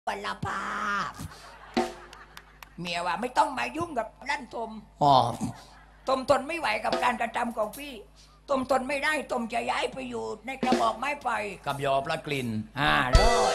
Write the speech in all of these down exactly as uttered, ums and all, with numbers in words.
ลภาพเมียว่าไม่ต้องมายุ่งกับลั่นทมอ๋อตมทนไม่ไหวกับการกระทำของพี่ตมทนไม่ได้ตมจะย้ายไปอยู่ในกระบอกไม้ไผ่กับยอปลากลิ่นอ่าเลย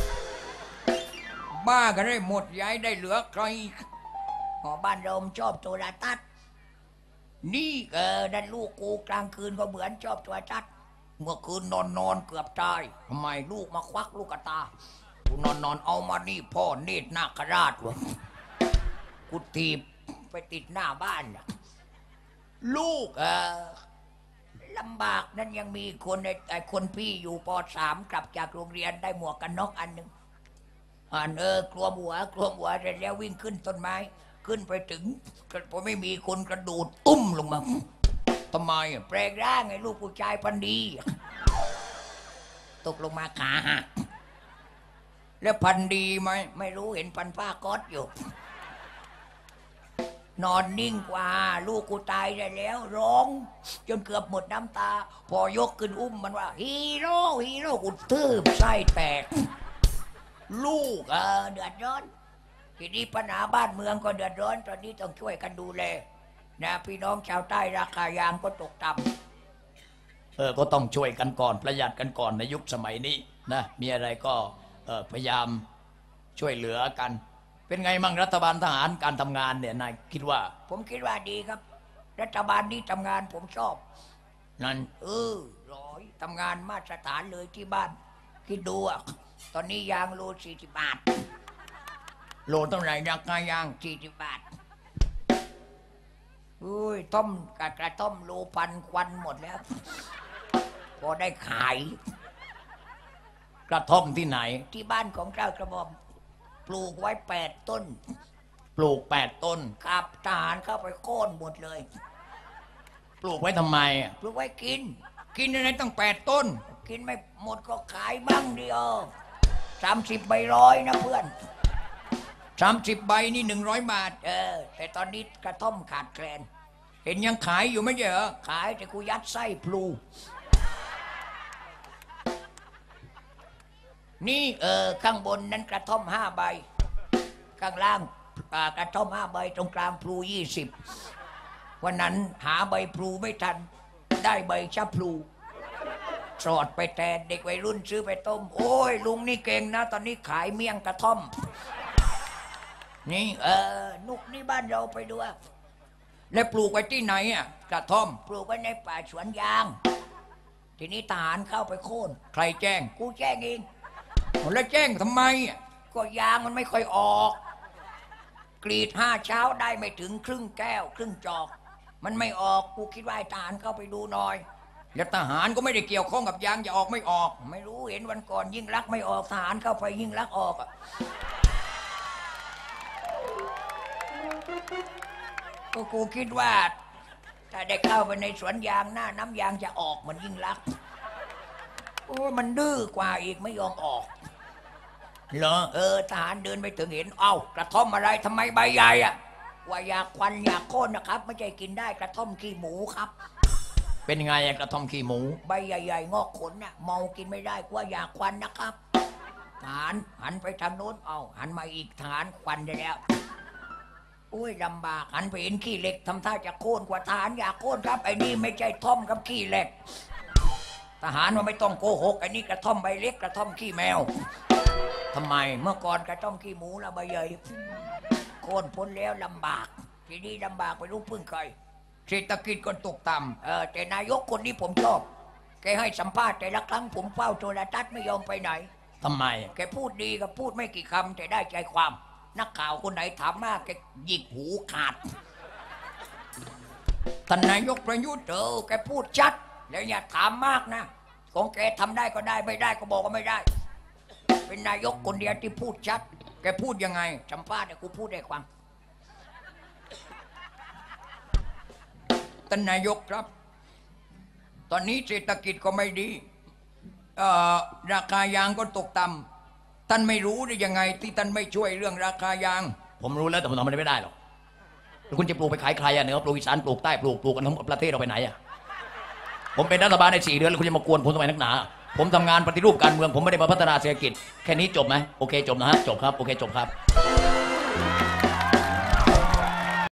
บ้ากันได้หมดย้ายได้เหลือใครหอบ้านโรมชอบโทรทัศน์นี่เออนั่นลูกกูกลางคืนก็เหมือนชอบโทรทัศน์เมื่อคืนนอนนอนเกือบตายทำไมลูกมาควักลูกตากูนอนนอนเอามานี่พ่อเนตรนาคราชวะกูตีบไปติดหน้าบ้านลูกเออลำบากนั้นยังมีคนไอ้คนพี่อยู่ป.สามกลับจากโรงเรียนได้หมวกกันน็อกอันหนึ่งอ่านเออกลัวหัวกลัวหัวเสร็จแล้ววิ่งขึ้นต้นไม้ขึ้นไปถึงพอไม่มีคนกระโดดตุ้มลงมาทำไมแปลงร่างไอ้ลูกผู้ชายพันดีตกลงมาขาหักแล้วพันดีไหมไม่รู้เห็นพันผ้าก๊อตอยู่นอนนิ่งกว่าลูกกูตายได้แล้วร้องจนเกือบหมดน้ำตาพอยกขึ้นอุ้มมันว่าฮีโร่ฮีโร่กูทืบไส้แตกลูกเออเดือดร้อนทีนี้ปัญหาบ้านเมืองก็เดือดร้อนตอนนี้ต้องช่วยกันดูแลนะพี่น้องชาวใต้ราคายางก็ตกต่ำเออก็ต้องช่วยกันก่อนประหยัดกันก่อนในยุคสมัยนี้นะมีอะไรก็เออพยายามช่วยเหลือกันเป็นไงมั่งรัฐบาลทหารการทำงานเนี่ยนายคิดว่าผมคิดว่าดีครับรัฐบาลนี้ทำงานผมชอบนั่นเออร้อยทำงานมาตรฐานเลยที่บ้านคิดดูอ่ะตอนนี้ยางโลสี่สิบบาทโลเท่าไหร่ราคายางสี่สิบบาทอุ้ยต้มกระกระต้มโลพันควันหมดแล้วพอได้ขายกระท่อมที่ไหนที่บ้านของเจ้ากระบอกปลูกไว้แปดต้นปลูกแปดต้นขับทหารเข้าไปโค่นหมดเลยปลูกไว้ทำไมปลูกไว้กินกินอะไรตั้งแปดต้นกินไม่หมดก็ขายบ้างเดียวสามสิบใบร้อยนะเพื่อนสามสิบใบนี่หนึ่งร้อยบาทเออแต่ตอนนี้กระท่อมขาดแคลนเห็นยังขายอยู่ไม่ใช่เหรอขายแต่กูยัดไส้พลูนี่เออข้างบนนั้นกระท่อมห้าใบข้างล่างกระท่อมห้าใบตรงกลางพลูยี่สิบวันนั้นหาใบพลูไม่ทันได้ใบชะพลูสอดไปแทนเด็กวัยรุ่นซื้อไปต้มโอ้ยลุงนี่เก่งนะตอนนี้ขายเมี่ยงกระท่อมนี่เออนุกนี่บ้านเราไปดูแล้วปลูกไว้ที่ไหนอ่ะกระท่อมปลูกไว้ในป่าสวนยางทีนี้ทหารเข้าไปโค่นใครแจ้งกูแจ้งเองแล้วแจ้งทำไมก็ยางมันไม่ค่อยออกกรีดห้าเช้าได้ไม่ถึงครึ่งแก้วครึ่งจอกมันไม่ออกกูคิดว่าทหารเข้าไปดูหน่อยแล้วทหารก็ไม่ได้เกี่ยวข้องกับยางจะออกไม่ออกไม่รู้เห็นวันก่อนยิ่งรักไม่ออกทหารเข้าไปยิ่งรักออกอ่ะก็กูคิดว่าถ้าได้เข้าไปในสวนยางหน้าน้ำยางจะออกมันยิ่งรักโอ้มันดื้อกว่าอีกไม่ยอมออกเหรอเออทหารเดินไปถึงเห็นเอ้ากระท่อมอะไรทำไมใบใหญ่อะว่าอยากควันอยากโค่นนะครับไม่ใช่กินได้กระท่อมขี้หมูครับเป็นไงกระท่อมขี้หมูใบใหญ่ๆงอกขนน่ะเมากินไม่ได้ว่าอยากควันนะครับทหารหันไปทางโน้นเอาหันมาอีกทหารควันได้แล้วอุ้ยลำบากหันไปเห็นขี้เหล็กทำท่าจะโค่นกว่าทหารอยากโค่นครับไอ้นี่ไม่ใช่ท่อมกับขี้เหล็กทหารว่าไม่ต้องโกหกไอ้นี่กระท่อมใบเล็กกระท่อมขี้แมวทำไมเมื่อก่อนกระท่อมขี้หมูละใบใหญ่โค่นพ้นแล้วลำบากทีนี้ลำบากไปรู้พึ่งใครเศรษฐกิจก็ตกต่ำเออแต่นายกคนนี้ผมชอบแกให้สัมภาษณ์แต่ละครั้งผมเฝ้าโทรทัศน์ไม่ยอมไปไหนทำไมแกพูดดีกับพูดไม่กี่คำแต่ได้ใจความนักข่าวคนไหนถามมากแกหยิกหูขาดท่านนายกประยุทธ์เออแกพูดชัดแล้วอย่าถามมากนะของแกทำได้ก็ได้ไม่ได้ก็บอกว่าไม่ได้เป็นนายกคนเดียวที่พูดชัดแกพูดยังไงสัมภาษณ์เนี่ยกูพูดได้ความท่านนายกครับตอนนี้เศรษฐกิจก็ไม่ดีราคายางก็ตกต่ำท่านไม่รู้ได้ยังไงที่ท่านไม่ช่วยเรื่องราคายางผมรู้แล้วแต่ผมทำอะไรไม่ได้หรอกแล้วคุณจะปลูกไปขายใครอ่ะเหนือปลูกอีสานปลูกใต้ปลูกปลูกกันทั้งประเทศเราไปไหนอ่ะผมเป็นรัฐบาลในสี่เดือนแล้วคุณจะมากวนผมทำไมนักหนาผมทำงานปฏิรูปการเมืองผมไม่ได้มาพัฒนาเศรษฐกิจแค่นี้จบไหมโอเคจบนะฮะจบครับโอเคจบครับ